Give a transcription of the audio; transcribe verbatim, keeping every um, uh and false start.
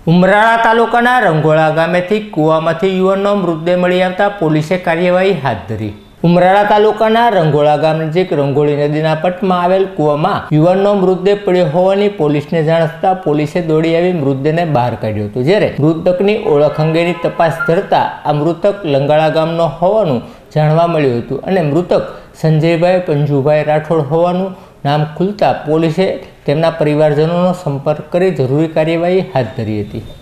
ઉમરાળા તાલુકાના રંગોળા ગામેથી કૂવામાંથી યુવાનનો મૃતદેહ મળી આવતા પોલીસે કાર્યવાહી હાથ ધરી। ઉમરાળા તાલુકાના રંગોળા ગામ નજીક રંગોળી નદીના પટમાં આવેલ કૂવામાં યુવાનનો મૃતદેહ પડ્યો હોવાની પોલીસને જાણ થતાં પોલીસે દોડી આવી મૃતદેહને બહાર કાઢ્યો હતો। જ્યારે મૃતકની ઓળખ અંગેની તપાસ ધરતા આ મૃતક લંગાળા ગામનો હોવાનું જાણવા મળ્યું હતું અને મૃતક સંજયભાઈ પંજુભાઈ રાઠોડ હોવાનું નામ ખુલતા પોલીસે તેમના પરિવારજનોનો સંપર્ક કરી જરૂરી કાર્યવાહી હાથ ધરી હતી।